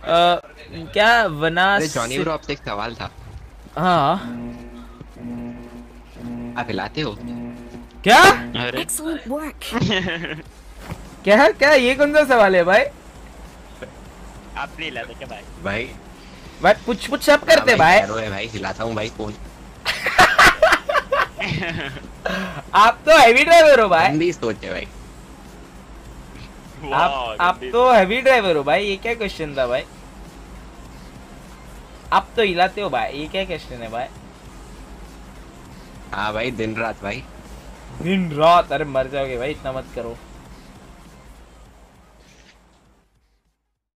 क्या वना अरे जॉनी ब्रो, आपसे एक सवाल था। हाँ आप हिलाते हो? क्या अरे Excellent work. क्या क्या ये कौन सा सवाल है भाई? आप नहीं लाते क्या भाई? भाई भाई पुछ सब हाँ करते भाई, भाई। पैरो है भाई, हिलाता हूँ भाई फोन। आप तो हैवी ड्राइवर हो भाई। गंदी सोच है भाई। आप तो हैवी ड्राइवर हो भाई। ये क्या क्वेश्चन था भाई? आप तो हिलाते हो भाई, ये क्या क्वेश्चन है भाई? हाँ भाई, दिन रात भाई। दिन रात? अरे मर जाओगे भाई, इतना मत करो।